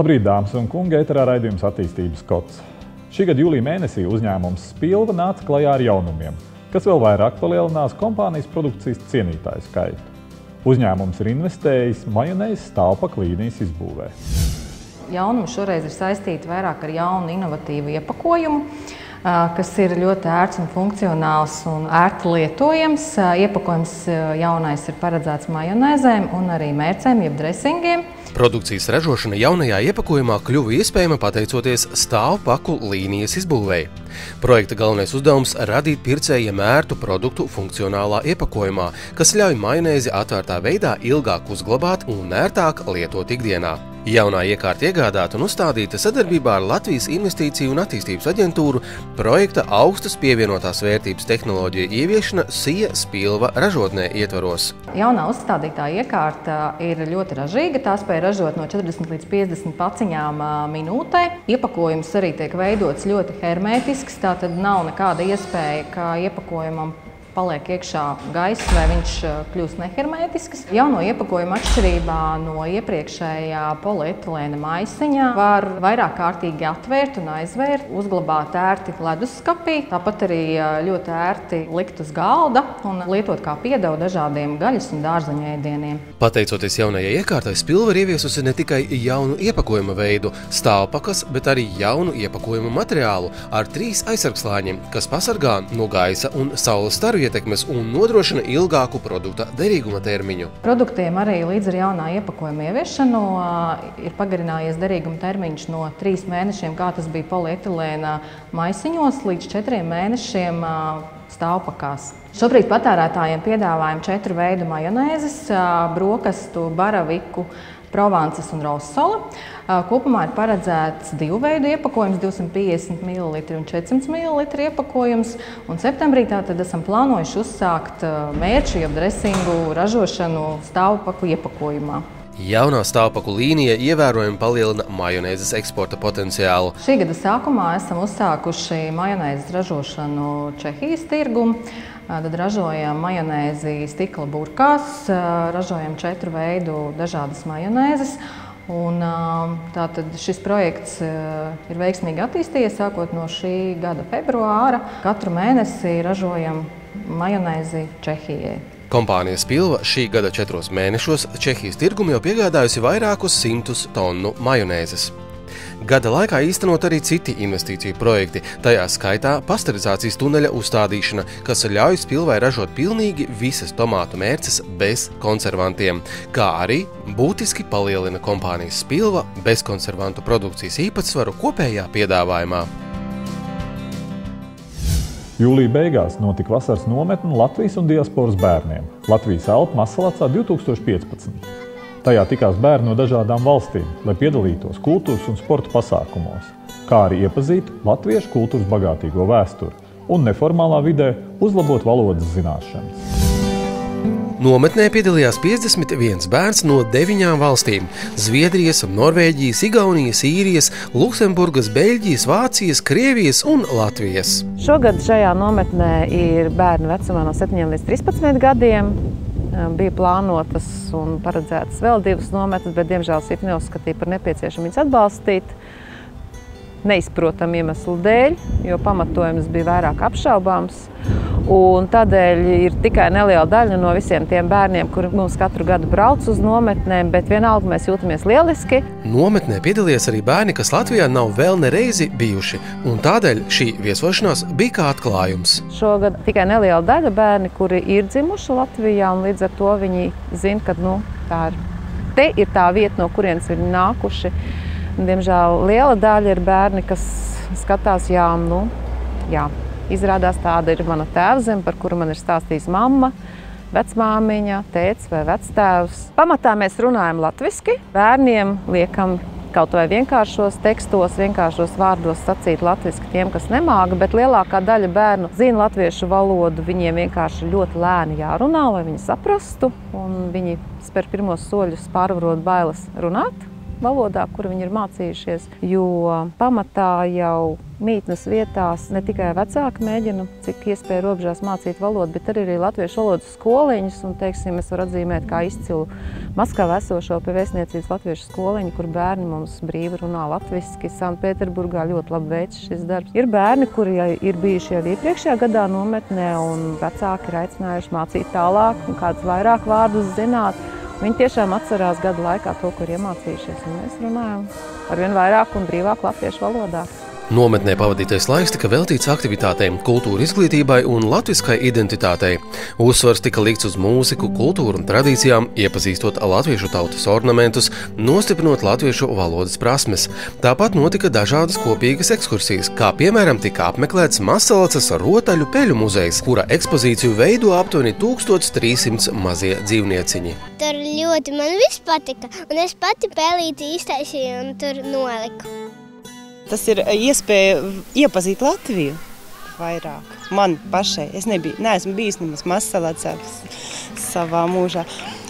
Labrīt, dāmas un kungi, ēterā raidījums Attīstības kods. Šī gada jūlija mēnesī uzņēmums Spilva nāca klajā ar jaunumiem, kas vēl vairāk palielinās kompānijas produkcijas cienītāju skaitu. Uzņēmums ir investējis majonēzes stāvpaku līnijas izbūvē. Jaunumi šoreiz ir saistīti vairāk ar jaunu inovatīvu iepakojumu, kas ir ļoti ērts un funkcionāls un ērti lietojams. Iepakojums jaunais ir paredzēts majonēzēm un arī mērcēm, jeb dresingiem. Produkcijas ražošana jaunajā iepakojumā kļuva iespējama pateicoties stāvpaku līnijas izbūvēi. Projekta galvenais uzdevums – radīt pircējiem ērtu produktu funkcionālā iepakojumā, kas ļauj majonēzi atvērtā veidā ilgāk uzglabāt un ērtāk lietot ikdienā. Jaunā iekārta iegādāta un uzstādīta sadarbībā ar Latvijas Investīciju un attīstības aģentūru projekta augstas pievienotās vērtības tehnoloģija ieviešana SIA Spilva ražotnē ietvaros. Jaunā uzstādītā iekārta ir ļoti ražīga, tā spēj ražot no 40 līdz 50 paciņām minūtē. Iepakojums arī tiek veidots ļoti hermētisks, tātad nav nekāda iespēja, ka iepakojumam paliek iekšā gaiss vai viņš kļūst nehermētisks. Jauno iepakojumu atšķirībā no iepriekšējā polietilēna maisiņa var vairāk kārtīgi atvērt un aizvērt, uzglabāt ērti leduskapī, tāpat arī ļoti ērti likt uz galda un lietot kā piedevu dažādiem gaļas un dārzeņu ēdieniem. Pateicoties jaunajai iekārtai, Spilva ir ieviesusi ne tikai jaunu iepakojuma veidu, stāvpakas, bet arī jaunu iepakojuma materiālu ar 3 aizsargslāņiem, kas pasargā no gaisa un saules staru ietekmes un nodrošina ilgāku produkta derīguma termiņu. Produktiem arī līdz ar jaunā iepakojuma ieviešanu ir pagarinājies derīguma termiņš no 3 mēnešiem, kā tas bija polietilēna maisiņos, līdz 4 mēnešiem stāvpakās. Šobrīd patērētājiem piedāvājam 4 veidu majonēzes, brokastu, baraviku, Provances un Rosola. Kopumā ir paredzēts 2 veidu iepakojums, 250 ml un 400 ml iepakojums. Un septembrī tātad esam plānojuši uzsākt mērču, jeb dresingu ražošanu stāvpaku iepakojumā. Jaunā stāvpaku līnija ievērojami palielina majonēzes eksporta potenciālu. Šī gada sākumā esam uzsākuši majonēzes ražošanu Čehijas tirgumu. Tad ražojam majonēzi stikla burkās, ražojam 4 veidu dažādas majonēzes. Un, tātad šis projekts ir veiksmīgi attīstījies sākot no šī gada februāra. Katru mēnesi ražojam majonēzi Čehijai. Kompānija Spilva šī gada 4 mēnešos Čehijas tirgumu jau piegādājusi vairākus 100 tonu majonēzes. Gada laikā īstenot arī citi investīciju projekti, tajā skaitā pasterizācijas tuneļa uzstādīšana, kas ļauj Spilvai ražot pilnīgi visas tomātu mērces bez konservantiem, kā arī būtiski palielina kompānijas Spilva bezkonservantu produkcijas īpatsvaru kopējā piedāvājumā. Jūlija beigās notika vasaras nometne Latvijas un diasporas bērniem Latvijas Alpu Masalacā 2015. Tajā tikās bērni no dažādām valstīm, lai piedalītos kultūras un sporta pasākumos, kā arī iepazītu latviešu kultūras bagātīgo vēsturi un neformālā vidē uzlabot valodas zināšanas. Nometnē piedalījās 51 bērns no 9 valstīm – Zviedrijas, Norvēģijas, Igaunijas, Īrijas, Luksemburgas, Beļģijas, Vācijas, Krievijas un Latvijas. Šogad šajā nometnē ir bērni vecumā no 7 līdz 13 gadiem. Bija plānotas un paredzētas vēl 2 nometnes, bet diemžēl SIP neuzskatīja par nepieciešamu viņus atbalstīt. Neizprotam iemeslu dēļ, jo pamatojums bija vairāk apšaubāms. Un tādēļ ir tikai neliela daļa no visiem tiem bērniem, kuri mums katru gadu brauc uz nometnēm, bet vienalga mēs jūtamies lieliski. Nometnē piedalījās arī bērni, kas Latvijā nav vēl nereizi bijuši, un tādēļ šī viesošanās bija kā atklājums. Šogad tikai neliela daļa bērni, kuri ir dzimuši Latvijā, un līdz ar to viņi zina, ka te ir tā vieta, no kurienes viņi nākuši. Diemžēl liela daļa ir bērni, kas skatās, izrādās tāda ir mana tēvzeme, par kuru man ir stāstījis mamma, vecmāmiņa, tētis vai vectēvs. Pamatā mēs runājam latviski, bērniem liekam kaut vai vienkāršos tekstos, vienkāršos vārdos sacīt latviski tiem, kas nemāga, bet lielākā daļa bērnu zina latviešu valodu, viņiem vienkārši ļoti lēni jārunā, lai viņi saprastu, un viņi spēr pirmos soļus pārvarot bailes runāt valodā, kuru viņi ir mācījušies, jo pamatā jau mītnes vietās ne tikai vecāki mēģina, cik iespēja robežās mācīt valodu, bet arī latviešu valodas skoliņus. Un, teiksim, es varu atzīmēt kā izcilu Maskavā esošo pie vēstniecības latviešu skoliņu, kur bērni mums brīvi runā latviski. Sanktpēterburgā ļoti labi veic šis darbs. Ir bērni, kuri ir bijuši jau iepriekšējā gadā nometnē, un vecāki ir aicinājuši mācīt tālāk un kādus vairāk vārdus zināt. Viņi tiešām atcerās gadu laikā to, ko ir iemācījušies, un mēs runājam arvien vairāk un brīvāk latviešu valodā. Nometnē pavadītais laiks tika veltīts aktivitātēm, kultūra izglītībai un latviskai identitātei. Uzsvars tika likts uz mūziku, kultūru un tradīcijām, iepazīstot latviešu tautas ornamentus, nostiprinot latviešu valodas prasmes. Tāpat notika dažādas kopīgas ekskursijas, kā piemēram tika apmeklēts Masalacas rotaļu peļu muzejs, kura ekspozīciju veido aptuveni 1300 mazie dzīvnieciņi. Tur ļoti man viss patika, un es pati pelīti iztaisīju un tur noliku. Tas ir iespēja iepazīt Latviju vairāk. Man pašai. Es neesmu bijis nemaz Masalacā savā mūžā.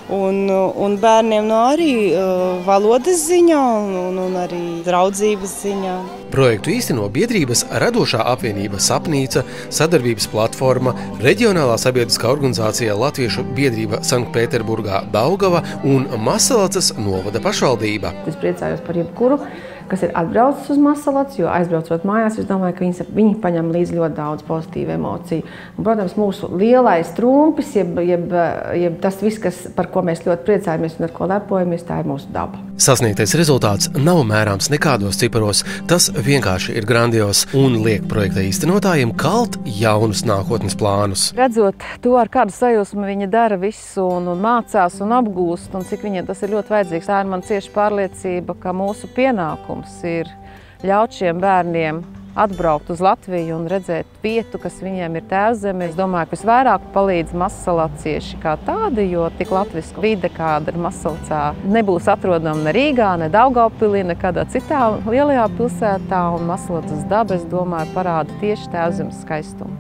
Un bērniem arī valodas ziņā un arī draudzības ziņā. Projektu īsteno biedrības Radošā apvienība Sapnīca, sadarbības platforma, reģionālā sabiedriskā organizācija Latviešu biedrība Sanktpēterburgā Daugava un Masalacas novada pašvaldība. Es priecājos par jebkuru, kas ir atbraucis uz Masalacu, jo aizbraucot mājās, es domāju, ka viņi paņem līdz ļoti daudz pozitīvu emociju. Un, protams, mūsu lielais trumpis, jeb tas viss, par ko mēs ļoti priecājamies un ar ko lepojamies, tā ir mūsu daba. Sasniegtais rezultāts nav mērāms nekādos ciparos, tas vienkārši ir grandios un liek projekta īstenotājiem kalt jaunus nākotnes plānus. Redzot to, ar kādu sajūsmu viņi dara visu un mācās un apgūst, un cik viņiem tas ir ļoti vajadzīgs, tā ir man cieša pārliecība, ka mūsu pienākums ir ļaut šiem bērniem atbraukt uz Latviju un redzēt vietu, kas viņiem ir tēvzeme. Es domāju, ka visvairāk palīdz masalacieši kā tādi, jo tik latviska vide, kāda ir Masalacā, nebūs atrodama ne Rīgā, ne Daugavpilī, ne kādā citā lielajā pilsētā. Un Masalacas daba, es domāju, parāda tieši tēvzemes skaistumu.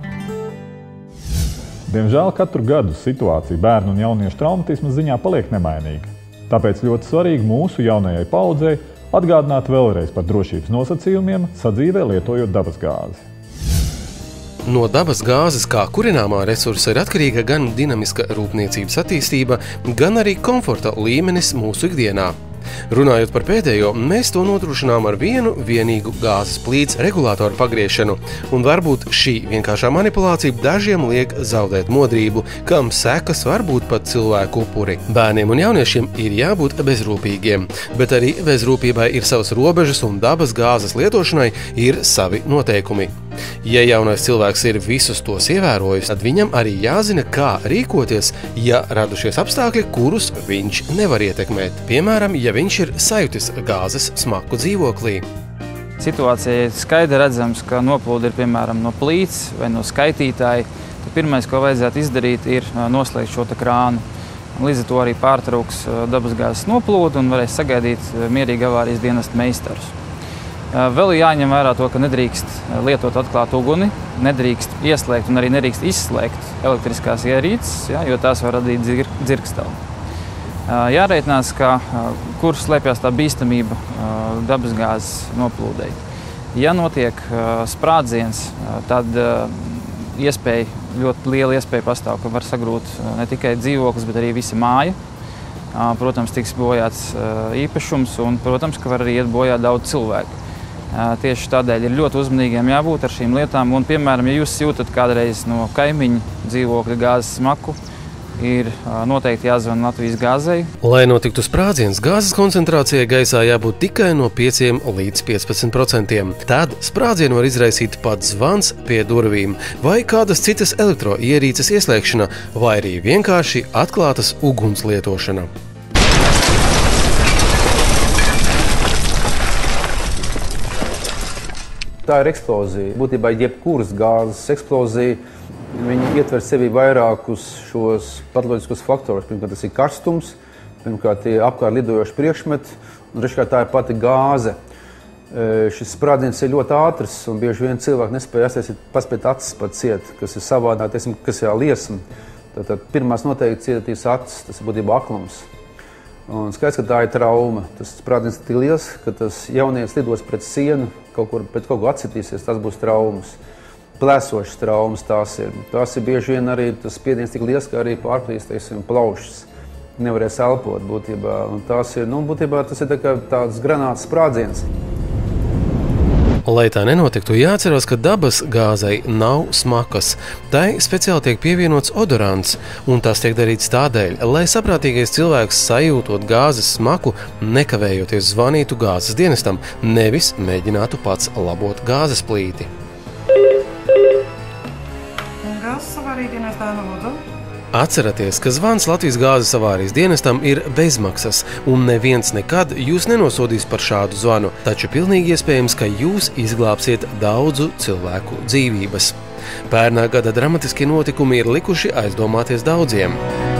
Diemžēl katru gadu situācija bērnu un jauniešu traumatisma ziņā paliek nemainīga. Tāpēc ļoti svarīgi mūsu jaunajai paudzei atgādināt vēlreiz par drošības nosacījumiem sadzīvē lietojot dabasgāzi. No dabasgāzes kā kurināmā resursa ir atkarīga gan dinamiska rūpniecības attīstība, gan arī komforta līmenis mūsu ikdienā. Runājot par pēdējo, mēs to nodrošinām ar vienu vienīgu gāzes plīts regulātoru pagriešanu, un varbūt šī vienkāršā manipulācija dažiem liek zaudēt modrību, kam sekas var būt pat cilvēku upuri. Bērniem un jauniešiem ir jābūt bezrūpīgiem, bet arī bezrūpībai ir savas robežas un dabas gāzes lietošanai ir savi noteikumi. Ja jaunais cilvēks ir visus tos ievērojis, tad viņam arī jāzina, kā rīkoties, ja radušies apstākļi, kurus viņš nevar ietekmēt. Piemēram, ja viņš ir sajūtis gāzes smaku dzīvoklī. Situācija ir skaidri redzams, ka noplūde ir piemēram no plīts vai no skaitītāja. Tad pirmais, ko vajadzētu izdarīt, ir noslēgt šo krānu. Līdz ar to arī pārtrauks dabasgāzes noplūdu un varēs sagaidīt mierīgi avārijas dienesta meistarus. Vēl ir jāņem vērā to, ka nedrīkst lietot atklātu uguni, nedrīkst ieslēgt un arī nedrīkst izslēgt elektriskās ierīces, jo tās var radīt dzirksteli. Jāreitinās, kur slēpjas tā bīstamība dabasgāzes noplūdei. Ja notiek sprādziens, tad ļoti liela iespēja pastāv, ka var sagrūt ne tikai dzīvoklis, bet arī visa māja. Protams, tiks bojāts īpašums un, protams, ka var arī iet bojā daudz cilvēku. Tieši tādēļ ir ļoti uzmanīgiem jābūt ar šīm lietām. Un, piemēram, ja jūs jūtat kādreiz no kaimiņu dzīvokļa gāzes smaku, ir noteikti jāzvana Latvijas gāzei. Lai notiktu sprādziens, gāzes koncentrācijai gaisā jābūt tikai no 5 līdz 15%. Tad sprādzienu var izraisīt pat zvans pie durvīm vai kādas citas elektroierīces ieslēgšana, vai arī vienkārši atklātas uguns lietošana. Tā ir eksplozija. Būtībā jebkuras gāzes eksplozija, viņi ietver sevi vairākus šos patoloģiskos faktorus. Pirmkārt, tas ir karstums, pirmkārt, tie apkārt lidojoši priekšmeti, un treškārt, tā ir pati gāze. Šis sprādziens ir ļoti ātrs, un bieži vien cilvēki nespēja paspēt acis pat ciet, kas ir savādāk, kas ir liesma. Tātad pirmās noteikti cietīs acis, tas ir būtībā aklums. Un skaidrs, ka tā ir trauma. Tas sprādziens ir tik liels, ka tas jaunietis lidos pret sienu, kaut ko atsitīsies, tas būs traumas. Plēsošas traumas tās ir. Tās ir bieži vien arī tas spiediens tik liels, ka arī pārplīst, teiksim, plaušas. Nevarēs elpot būtībā. Un tās ir, būtībā tas ir tāds granātas sprādziens. Lai tā nenotiktu, jāatcerās, ka dabas gāzei nav smakas. Tai speciāli tiek pievienots odorants, un tas tiek darīts tādēļ, lai saprātīgais cilvēks sajūtot gāzes smaku, nekavējoties zvanītu gāzes dienestam, nevis mēģinātu pats labot gāzes plīti. Gāzes avārijas dienestā lūdzu. Atceraties, ka zvans Latvijas gāzes avārijas dienestam ir bezmaksas, un neviens nekad jūs nenosodīs par šādu zvanu, taču pilnīgi iespējams, ka jūs izglābsiet daudzu cilvēku dzīvības. Pērnā gada dramatiskie notikumi ir likuši aizdomāties daudziem.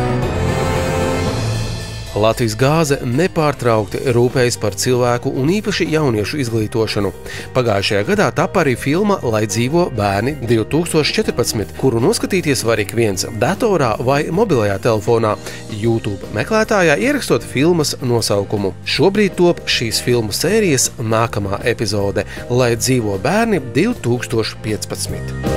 Latvijas gāze nepārtraukti rūpējas par cilvēku un īpaši jauniešu izglītošanu. Pagājušajā gadā tapa arī filma Lai dzīvo bērni 2014, kuru noskatīties var ik viens datorā vai mobilajā telefonā, YouTube meklētājā ierakstot filmas nosaukumu. Šobrīd top šīs filmu sērijas nākamā epizode Lai dzīvo bērni 2015.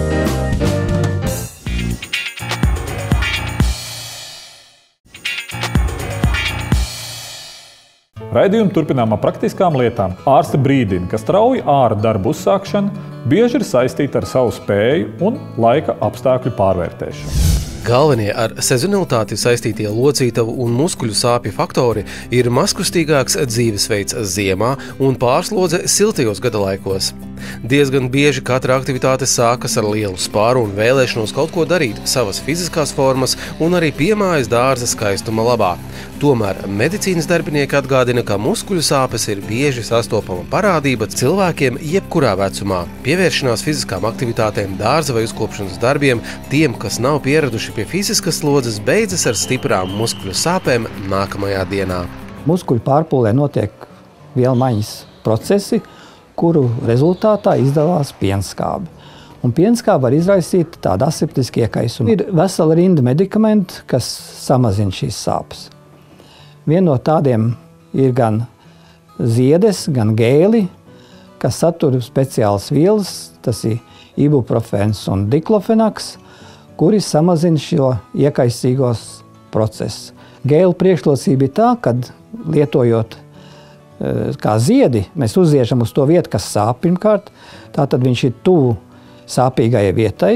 Raidījumu turpinām ar praktiskām lietām. Ārste brīdina, ka strauja āra darba uzsākšana bieži ir saistīta ar savu spēju un laika apstākļu pārvērtēšanu. Galvenie ar sezonalitāti saistītie locītavu un muskuļu sāpju faktori ir mazkustīgāks dzīvesveids ziemā un pārslodze siltajos gadalaikos. Diezgan bieži katra aktivitāte sākas ar lielu spāru un vēlēšanos kaut ko darīt savas fiziskās formas un arī piemājas dārza skaistuma labā. Tomēr medicīnas darbinieki atgādina, ka muskuļu sāpes ir bieži sastopama parādība cilvēkiem jebkurā vecumā. Pievēršanās fiziskām aktivitātēm, dārza vai uzkopšanas darbiem tiem, kas nav pieraduši pie fiziskas slodzes, beidzas ar stiprām muskuļu sāpēm nākamajā dienā. Muskuļu pārpūlē notiek vielmaiņas procesi, kuru rezultātā izdalās pienskābi. Un pienskābi var izraisīt tādu aseptisku iekaisumu. Ir vesela rinda medikamentu, kas samazina šīs sāpes. Viena no tādiem ir gan ziedes, gan gēli, kas satur speciālas vielas, tas ir ibuprofens un diklofenaks, kuri samazina šo iekaisīgos procesu. Gēlu priekšrocība ir tā, ka lietojot kā ziedi, mēs uziežam uz to vietu, kas sāp pirmkārt, tātad viņš ir tuvu sāpīgajai vietai.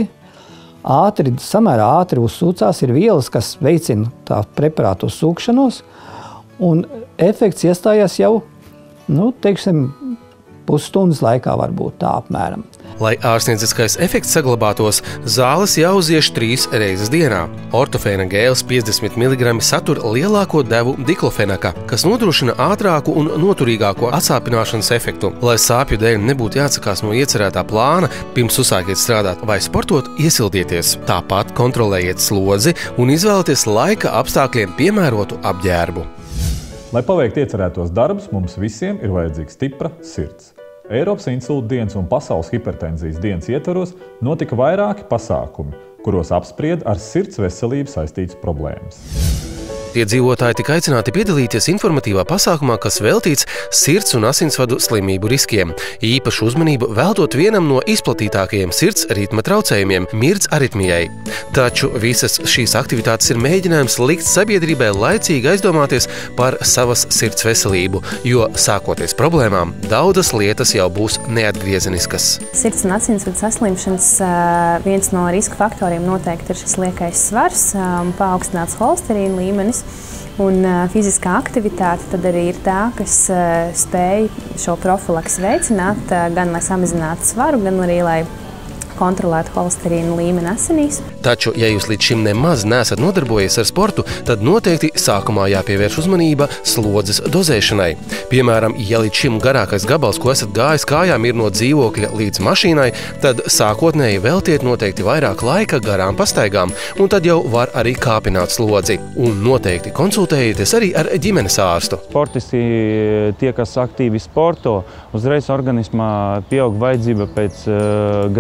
Samērā ātri uzsūcās ir vielas, kas veicina tā preparātu uzsūkšanos, un efekts iestājās jau, teiksim, pusstundas laikā varbūt tā apmēram. Lai ārstnieciskais efekts saglabātos, zāles jāuzieš 3 reizes dienā. Ortofēna gēls 50 mg satur lielāko devu diklofenaka, kas nodrošina ātrāku un noturīgāko atsāpināšanas efektu. Lai sāpju dēļ nebūtu jāatsakās no iecerētā plāna, pirms uzsākiet strādāt vai sportot, iesildieties. Tāpat kontrolējiet slodzi un izvēlieties laika apstākļiem piemērotu apģērbu. Lai paveiktu iecerētos darbus, mums visiem ir vajadzīga stipra sirds. Eiropas insulta dienas un Pasaules hipertenzijas dienas ietvaros notika vairāki pasākumi, kuros apsprieda ar sirds veselību saistītas problēmas. Iedzīvotāji tika aicināti piedalīties informatīvā pasākumā, kas veltīts sirds un asinsvadu slimību riskiem. Īpašu uzmanību veltot vienam no izplatītākajiem sirds ritma traucējumiem – mirdz aritmijai. Taču visas šīs aktivitātes ir mēģinājums likt sabiedrībai laicīgi aizdomāties par savas sirds veselību, jo sākoties problēmām, daudzas lietas jau būs neatgriezeniskas. Sirds un asinsvadu saslimšanas viens no riska faktoriem noteikti ir šis liekais svars, paaugstināts holesterīna līmenis. Un fiziskā aktivitāte tad arī ir tā, kas spēj šo profilaksi veicināt, gan lai samazinātu svaru, gan arī lai kontrolētu holesterīna līmeni asinīs. Taču, ja jūs līdz šim nemaz neesat nodarbojies ar sportu, tad noteikti sākumā jāpievērš uzmanība slodzes dozēšanai. Piemēram, ja līdz šim garākais gabals, ko esat gājis kājām, ir no dzīvokļa līdz mašīnai, tad sākotnēji veltiet noteikti vairāk laika garām pastaigām, un tad jau var arī kāpināt slodzi. Un noteikti konsultējieties arī ar ģimenes ārstu. Sportisti, tie, kas aktīvi sporto, uzreiz organismā pieaug vajadzība pēc gan sirds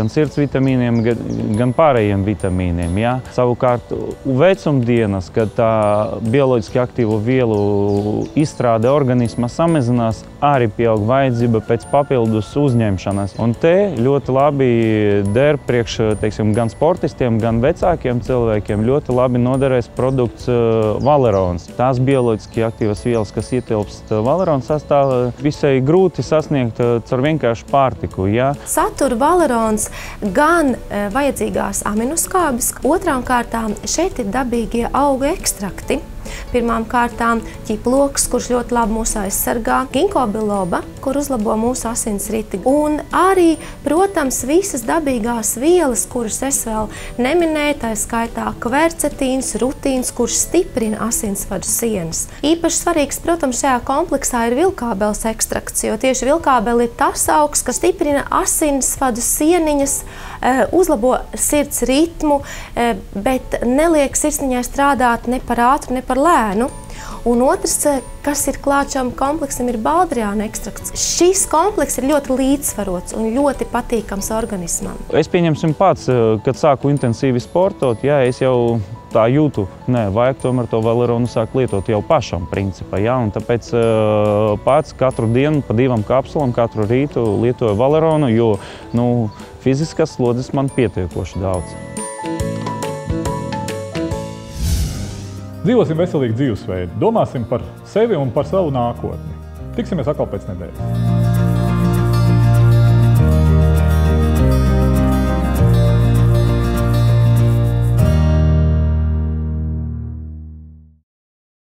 vitamīniem, gan pārējiem vitamīniem. Ja? Savukārt vecumdienas, kad tā bioloģiski aktīvo vielu izstrāde organismā samazinās, arī pieaug vajadzība pēc papildus uzņemšanas. Un te ļoti labi der priekš, teiksim, gan sportistiem, gan vecākiem cilvēkiem ļoti labi noderēs produkts valerons. Tās bioloģiski aktīvas vielas, kas ietilpst valerona sastāvā, visai grūti sasniegt caur vienkāršu pārtiku. Ja? Satur valerons gan vajadzīgās aminoskābes, otrām kārtām šeit ir dabīgie augu ekstrakti. Pirmām kārtām ķiploks, kurš ļoti labi mūs aizsargā, ginko biloba, kur uzlabo mūsu asinsriti. Un arī, protams, visas dabīgās vielas, kuras es vēl neminēju, tā skaitā kvercetīns, rutīns, kurš stiprina asinsvadu sienas. Īpaši svarīgs, protams, šajā kompleksā ir vilkābeles ekstrakts, jo tieši vilkābele ir tas augs, kas stiprina asinsvadu sieniņas, uzlabo sirds ritmu, bet neliek sirsniņai strādāt ne par ātru, ne par lēnu. Un otrs, kas ir klāt šam kompleksam, ir baldriāna ekstrakts. Šis komplekss ir ļoti līdzsvarots un ļoti patīkams organismam. Es pieņemsim pats, kad sāku intensīvi sportot, ja, es jau tā jūtu, vajag tomēr to valeronu sākt lietot jau pašam principā. Ja, un tāpēc pats katru dienu pa 2 kapsulām katru rītu lietoju valeronu, jo fiziskas slodzes man pietiekoši daudz. Dzīvosim veselīgu dzīvesveidu, domāsim par sevi un par savu nākotni. Tiksimies atkal pēc nedēļas.